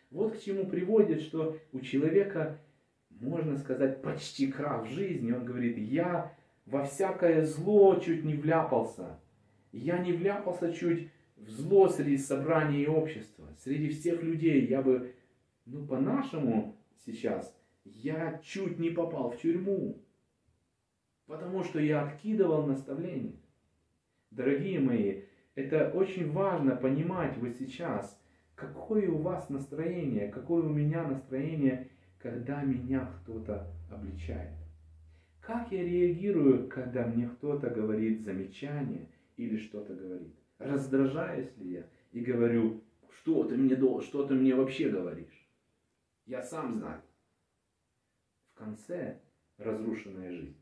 Вот к чему приводит, что у человека, можно сказать, почти крах в жизни. Он говорит, я во всякое зло чуть не вляпался. Я не вляпался чуть в зло среди собрания и общества. Среди всех людей я бы, по-нашему сейчас, я чуть не попал в тюрьму. Потому что я откидывал наставления. Дорогие мои, это очень важно понимать вот сейчас, какое у вас настроение, какое у меня настроение, когда меня кто-то обличает. Как я реагирую, когда мне кто-то говорит замечание или что-то говорит? Раздражаюсь ли я и говорю, что ты мне вообще говоришь? Я сам знаю. В конце разрушенная жизнь.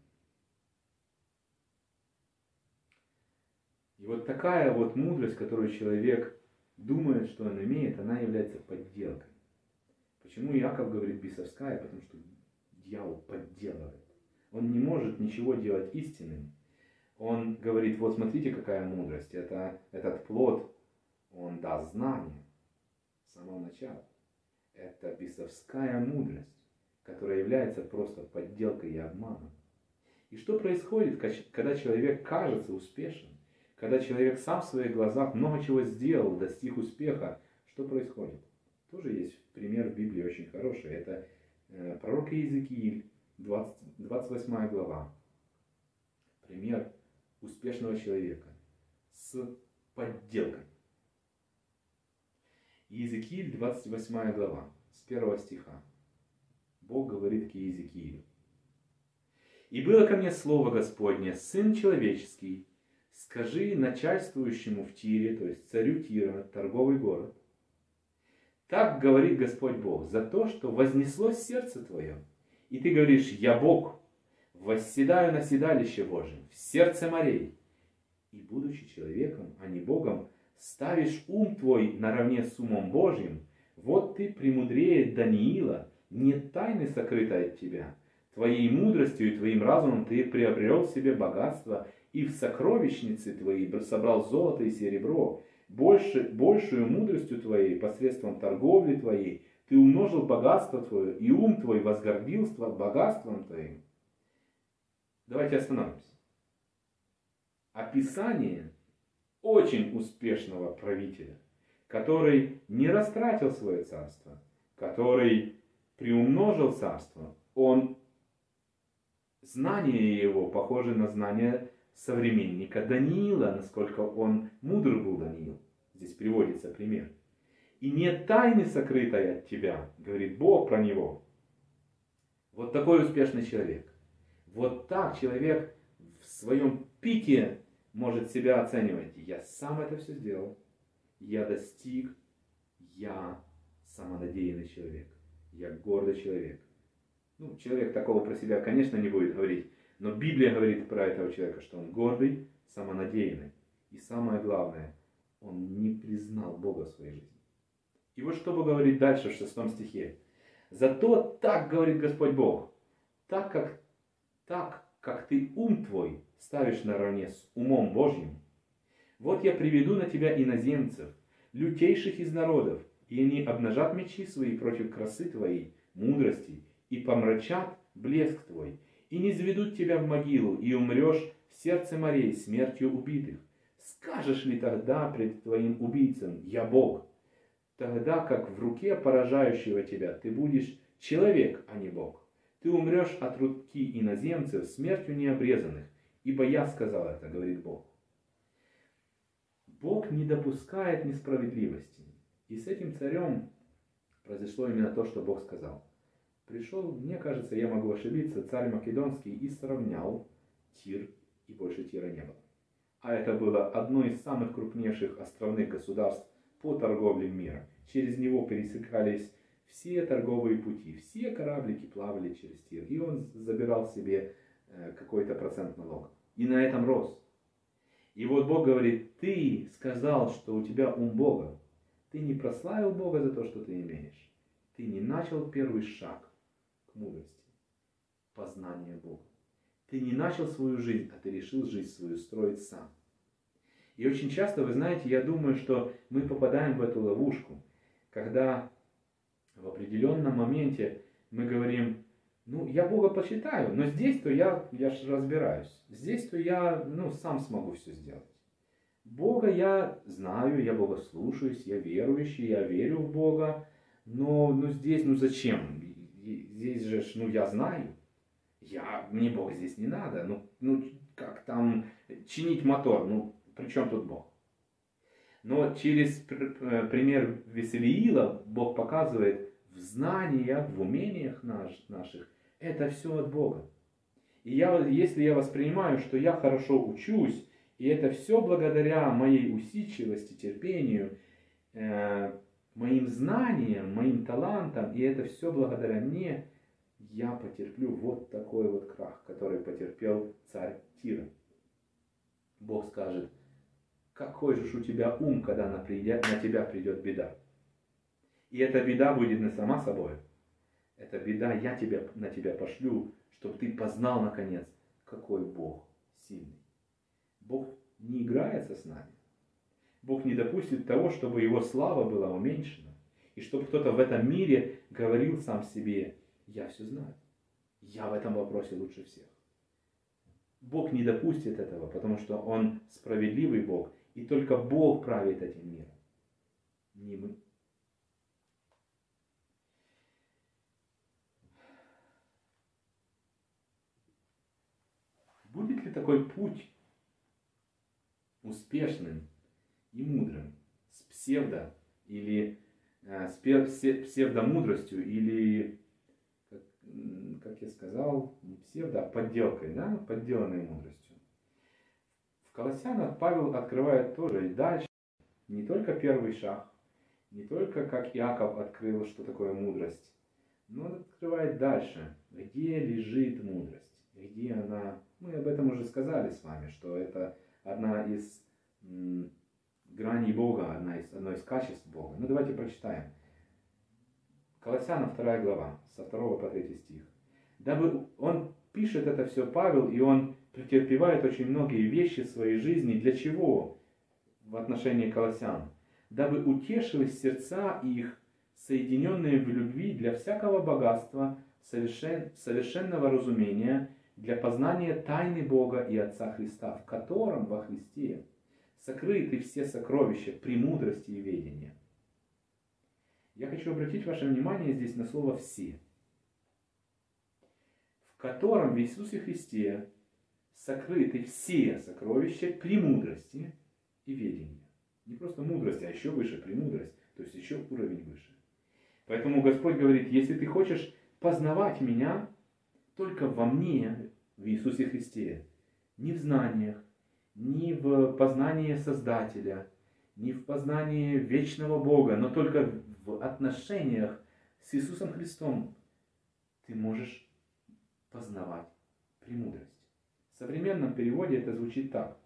И вот такая вот мудрость, которую человек думает, что он имеет, она является подделкой. Почему Иаков говорит бесовская? Потому что дьявол подделывает. Он не может ничего делать истинным. Он говорит, вот смотрите, какая мудрость. Этот плод, он даст знание с самого начала. Это бесовская мудрость, которая является просто подделкой и обманом. И что происходит, когда человек кажется успешным? Когда человек сам в своих глазах много чего сделал, достиг успеха, что происходит? Тоже есть пример в Библии очень хороший. Это пророк Иезекииль, 28 глава. Пример успешного человека с подделкой. Иезекииль, 28 глава, с 1 стиха. Бог говорит к Иезекиилю. «И было ко мне слово Господне, Сын человеческий, скажи начальствующему в Тире, то есть царю Тира, торговый город, так говорит Господь Бог, за то, что вознеслось сердце твое, и ты говоришь, я Бог, восседаю на седалище Божьем, в сердце морей, и, будучи человеком, а не Богом, ставишь ум твой наравне с умом Божьим, вот ты премудрее Даниила, нет тайны сокрытой от тебя. Твоей мудростью и твоим разумом ты приобрел себе богатство, и в сокровищнице твоей собрал золото и серебро. Большую мудростью твоей, посредством торговли твоей, ты умножил богатство твое, и ум твой возгордился богатством твоим». Давайте остановимся. Описание очень успешного правителя, который не растратил свое царство, который приумножил царство. Знания его похожи на знания современника Даниила, насколько он мудр был Даниил. Здесь приводится пример. «И нет тайны сокрытой от тебя», говорит Бог про него. Вот такой успешный человек. Вот так человек в своем пике может себя оценивать. Я сам это все сделал. Я достиг. Я самонадеянный человек. Я гордый человек. Человек такого про себя, конечно, не будет говорить. Но Библия говорит про этого человека, что он гордый, самонадеянный. И самое главное, он не признал Бога в своей жизни. И вот что Бог говорит дальше в 6 стихе. «Зато так говорит Господь Бог, так как ты ум твой ставишь наравне с умом Божьим, вот я приведу на тебя иноземцев, лютейших из народов, и они обнажат мечи свои против красы твоей, мудрости, и помрачат блеск твой, и не заведут тебя в могилу, и умрешь в сердце морей смертью убитых. Скажешь ли тогда пред твоим убийцам, я Бог? Тогда как в руке поражающего тебя ты будешь человек, а не Бог. Ты умрешь от руки иноземцев смертью необрезанных, ибо я сказал это, говорит Бог». Бог не допускает несправедливости. И с этим царем произошло именно то, что Бог сказал. Пришел, мне кажется, я могу ошибиться, царь Македонский и сравнял Тир, и больше Тира не было. А это было одно из самых крупнейших островных государств по торговле мира. Через него пересекались все торговые пути, все кораблики плавали через Тир. И он забирал себе какой-то процент налога. И на этом рос. И вот Бог говорит, ты сказал, что у тебя ум Бога. Ты не прославил Бога за то, что ты имеешь. Ты не начал первый шаг к мудрости, познания Бога. Ты не начал свою жизнь, а ты решил жизнь свою строить сам. И очень часто, вы знаете, я думаю, что мы попадаем в эту ловушку, когда в определенном моменте мы говорим, ну, я Бога почитаю, но здесь-то я ж разбираюсь. Здесь-то я, ну, сам смогу все сделать. Бога я знаю, я Бога слушаюсь, я верующий, я верю в Бога, но здесь, ну зачем? Здесь же, ну я знаю, мне Бог здесь не надо, ну как там чинить мотор, ну при чем тут Бог? Но через пример Веселиила Бог показывает в знаниях, в умениях наших, это все от Бога. И если я воспринимаю, что я хорошо учусь, и это все благодаря моей усидчивости, терпению, моим знаниям, моим талантам, и это все благодаря мне, я потерплю вот такой вот крах, который потерпел царь Тира. Бог скажет, какой же у тебя ум, когда на тебя придет беда. И эта беда будет не сама собой. Эта беда на тебя пошлю, чтобы ты познал наконец, какой Бог сильный. Бог не играется с нами. Бог не допустит того, чтобы Его слава была уменьшена. И чтобы кто-то в этом мире говорил сам себе, я все знаю. Я в этом вопросе лучше всех. Бог не допустит этого, потому что Он справедливый Бог. И только Бог правит этим миром. Не мы. Будет ли такой путь успешным и мудрым с или с псевдомудростью, или, как я сказал, не псевдо, а подделкой, да, подделанной мудростью? В Колоссянах Павел открывает тоже и дальше не только первый шаг, не только как Иаков открыл, что такое мудрость, но он открывает дальше, где лежит мудрость, где она. Мы об этом уже сказали с вами, что это одна из граней Бога, одно из качеств Бога. Ну давайте прочитаем. Колоссянам 2 глава, со 2 по 3 стих. Дабы он пишет это все Павел, и он претерпевает очень многие вещи в своей жизни. Для чего? В отношении колоссян. Дабы утешились сердца их, соединенные в любви для всякого богатства, совершенного разумения, для познания тайны Бога и Отца Христа, в котором во Христе сокрыты все сокровища премудрости и ведения. Я хочу обратить ваше внимание здесь на слово «все», в котором в Иисусе Христе сокрыты все сокровища премудрости и ведения. Не просто мудрость, а еще выше премудрость, то есть еще уровень выше. Поэтому Господь говорит, если ты хочешь познавать Меня, только во мне, в Иисусе Христе, не в знаниях, не в познании Создателя, не в познании вечного Бога, но только в отношениях с Иисусом Христом ты можешь познавать премудрость. В современном переводе это звучит так.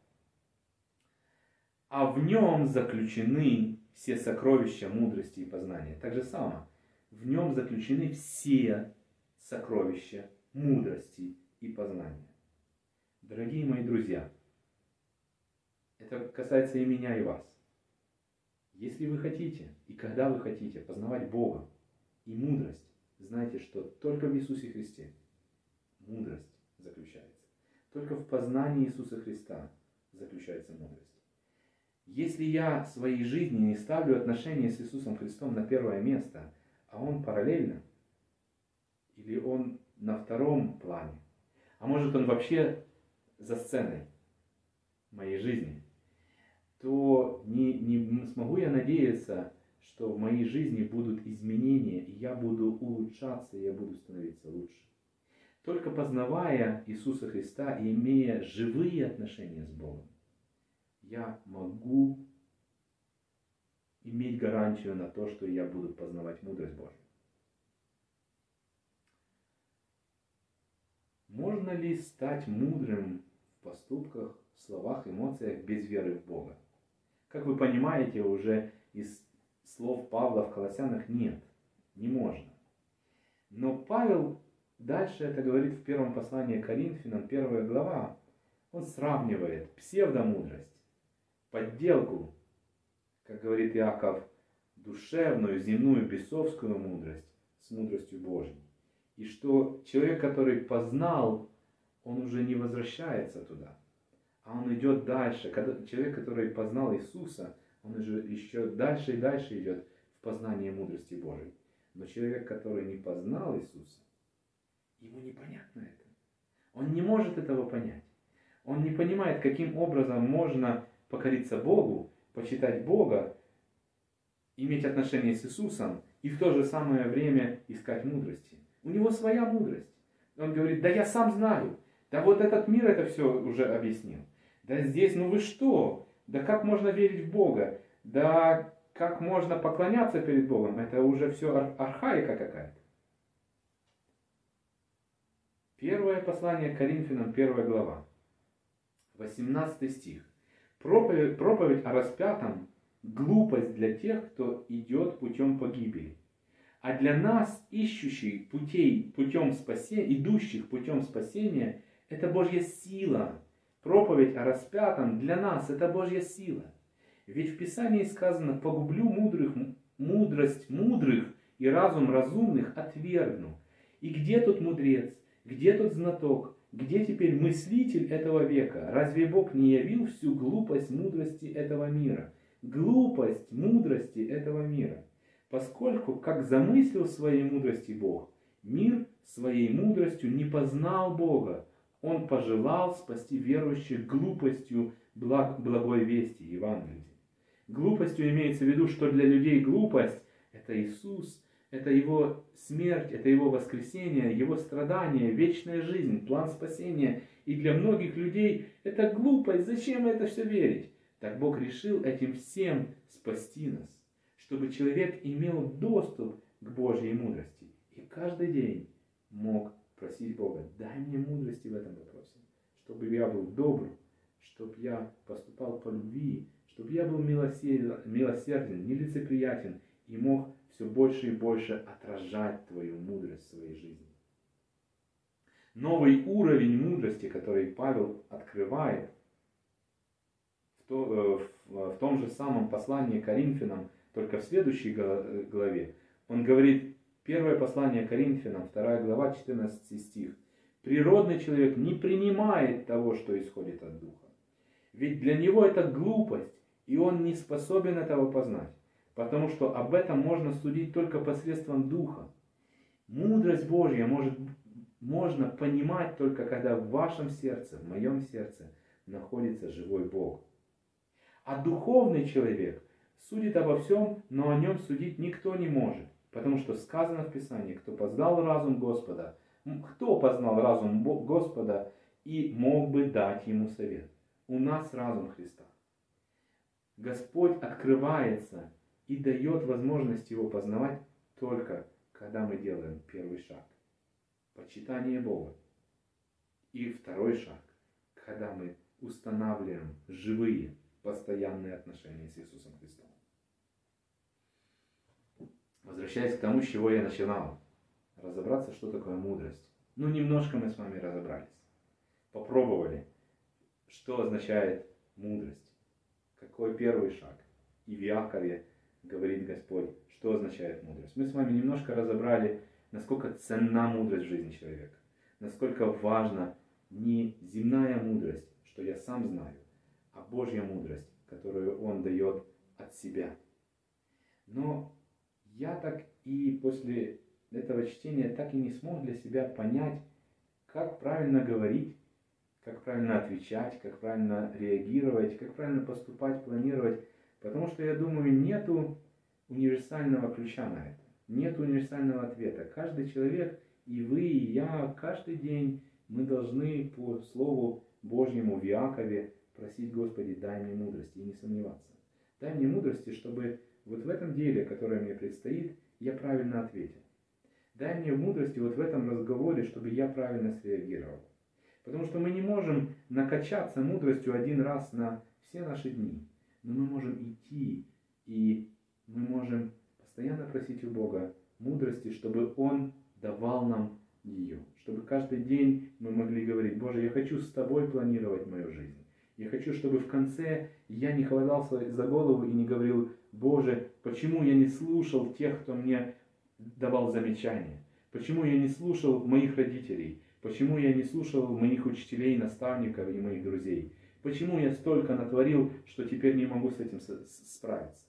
А в нем заключены все сокровища мудрости и познания. Так же само. В нем заключены все сокровища мудрости и познания. Дорогие мои друзья, это касается и меня, и вас. Если вы хотите, и когда вы хотите познавать Бога и мудрость, знайте, что только в Иисусе Христе мудрость заключается. Только в познании Иисуса Христа заключается мудрость. Если я в своей жизни не ставлю отношения с Иисусом Христом на первое место, а Он параллельно, или Он на втором плане, а может Он вообще за сценой моей жизни, то не смогу я надеяться, что в моей жизни будут изменения, и я буду улучшаться, и я буду становиться лучше. Только познавая Иисуса Христа и имея живые отношения с Богом, я могу иметь гарантию на то, что я буду познавать мудрость Божью. Можно ли стать мудрым в поступках, словах, эмоциях без веры в Бога? Как вы понимаете, уже из слов Павла в Колоссянах нет, не можно. Но Павел дальше это говорит в первом послании к Коринфянам, 1 глава. Он сравнивает псевдомудрость, подделку, как говорит Иаков, душевную, земную, бесовскую мудрость с мудростью Божьей. И что человек, который познал, он уже не возвращается туда, а он идет дальше. Человек, который познал Иисуса, он уже еще дальше и дальше идет в познание мудрости Божией. Но человек, который не познал Иисуса, ему непонятно это. Он не может этого понять. Он не понимает, каким образом можно покориться Богу, почитать Бога, иметь отношения с Иисусом и в то же самое время искать мудрости. У него своя мудрость. Он говорит, да я сам знаю, да вот этот мир это все уже объяснил. Да здесь, ну вы что? Да как можно верить в Бога? Да как можно поклоняться перед Богом? Это уже все архаика какая-то. Первое послание к Коринфянам, 1 глава, 18 стих. Проповедь о распятом – глупость для тех, кто идет путем погибели. А для нас, идущих путем спасения, это Божья сила. Проповедь о распятом для нас – это Божья сила. Ведь в Писании сказано: «Погублю мудрость мудрых и разум разумных отвергну». И где тут мудрец? Где тут знаток? Где теперь мыслитель этого века? Разве Бог не явил всю глупость мудрости этого мира? Глупость мудрости этого мира. Поскольку, как замыслил в своей мудрости Бог, мир своей мудростью не познал Бога, Он пожелал спасти верующих глупостью благой вести, Евангелия. Глупостью имеется в виду, что для людей глупость – это Иисус, это Его смерть, это Его воскресение, Его страдания, вечная жизнь, план спасения. И для многих людей это глупость, зачем это все верить? Так Бог решил этим всем спасти нас, чтобы человек имел доступ к Божьей мудрости. И каждый день мог просить Бога: дай мне мудрости в этом вопросе, чтобы я был добр, чтобы я поступал по любви, чтобы я был милосерден, нелицеприятен и мог все больше и больше отражать Твою мудрость в своей жизни. Новый уровень мудрости, который Павел открывает в том же самом послании к Коринфянам, только в следующей главе, он говорит, первое послание к Коринфянам, 2 глава, 14 стих. «Природный человек не принимает того, что исходит от Духа, ведь для него это глупость, и он не способен этого познать, потому что об этом можно судить только посредством Духа. Мудрость Божья можно понимать только когда в вашем сердце, в моем сердце, находится живой Бог. А духовный человек судит обо всем, но о нем судить никто не может, потому что сказано в Писании: кто познал разум Господа и мог бы дать ему совет? У нас разум Христа. Господь открывается и дает возможность Его познавать только когда мы делаем первый шаг – почитание Бога. И второй шаг – когда мы устанавливаем живые, постоянные отношения с Иисусом Христом. Возвращаясь к тому, с чего я начинал, разобраться, что такое мудрость. Немножко мы с вами разобрались. Попробовали, что означает мудрость. Какой первый шаг? И в Иакове говорит Господь, что означает мудрость. Мы с вами немножко разобрали, насколько ценна мудрость в жизни человека. Насколько важна не земная мудрость, что я сам знаю, а Божья мудрость, которую Он дает от себя. Но я так и после этого чтения так и не смог для себя понять, как правильно говорить, как правильно отвечать, как правильно реагировать, как правильно поступать, планировать. Потому что, я думаю, нету универсального ключа на это. Нет универсального ответа. Каждый человек, и вы, и я, каждый день мы должны по Слову Божьему в Иакове просить: Господи, дай мне мудрости, и не сомневаться. Дай мне мудрости, чтобы вот в этом деле, которое мне предстоит, я правильно ответил. Дай мне мудрости вот в этом разговоре, чтобы я правильно среагировал. Потому что мы не можем накачаться мудростью один раз на все наши дни. Но мы можем идти, и мы можем постоянно просить у Бога мудрости, чтобы Он давал нам ее. Чтобы каждый день мы могли говорить: Боже, я хочу с Тобой планировать мою жизнь. Я хочу, чтобы в конце я не хватался за голову и не говорил: Боже, почему я не слушал тех, кто мне давал замечания? Почему я не слушал моих родителей? Почему я не слушал моих учителей, наставников и моих друзей? Почему я столько натворил, что теперь не могу с этим справиться?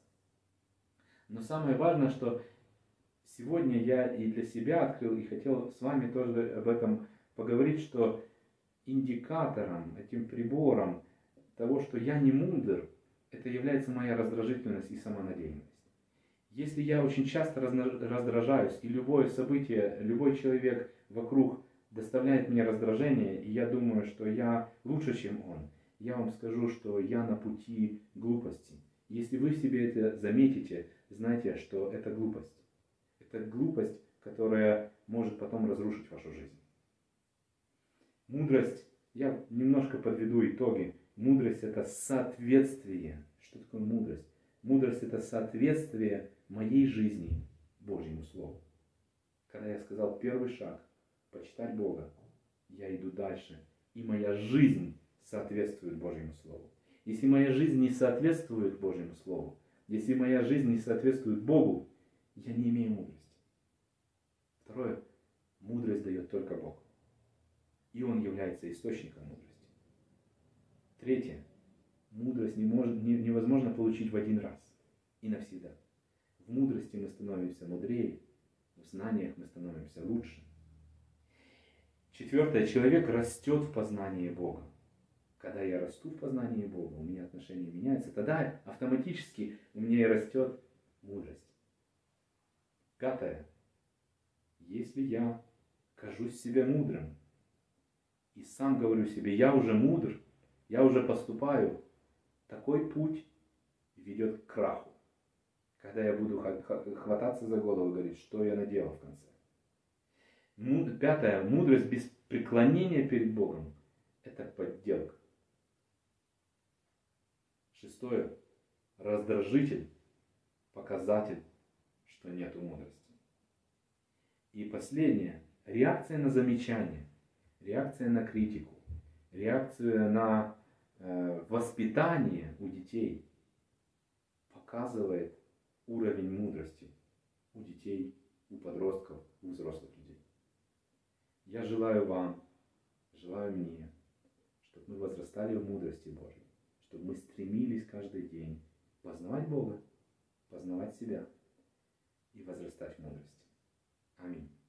Но самое важное, что сегодня я и для себя открыл, и хотел с вами тоже об этом поговорить, что индикатором, этим прибором того, что я не мудр, это является моя раздражительность и самонадеянность. Если я очень часто раздражаюсь, и любое событие, любой человек вокруг доставляет мне раздражение, и я думаю, что я лучше, чем он, я вам скажу, что я на пути глупости. Если вы в себе это заметите, знайте, что это глупость. Это глупость, которая может потом разрушить вашу жизнь. Мудрость, я немножко подведу итоги. Мудрость – это соответствие. Что такое мудрость? Мудрость – это соответствие моей жизни Божьему Слову. Когда я сказал первый шаг – почитать Бога, я иду дальше. И моя жизнь соответствует Божьему Слову. Если моя жизнь не соответствует Божьему Слову, если моя жизнь не соответствует Богу, я не имею мудрости. Второе. Мудрость дает только Бог. И Он является источником мудрости. Третье. Мудрость невозможно получить в один раз и навсегда. В мудрости мы становимся мудрее, в знаниях мы становимся лучше. Четвертое. Человек растет в познании Бога. Когда я расту в познании Бога, у меня отношения меняются, тогда автоматически у меня и растет мудрость. Пятое. Если я кажусь себе мудрым и сам говорю себе, я уже мудр, я уже поступаю, такой путь ведет к краху. Когда я буду хвататься за голову и говорить, что я наделал в конце. Пятое. Мудрость без преклонения перед Богом – это подделка. Шестое. Раздражитель – показатель, что нету мудрости. И последнее. Реакция на замечание, реакция на критику, реакция на воспитание у детей показывает уровень мудрости у детей, у подростков, у взрослых людей. Я желаю вам, желаю мне, чтобы мы возрастали в мудрости Божьей, чтобы мы стремились каждый день познавать Бога, познавать себя и возрастать в мудрости. Аминь.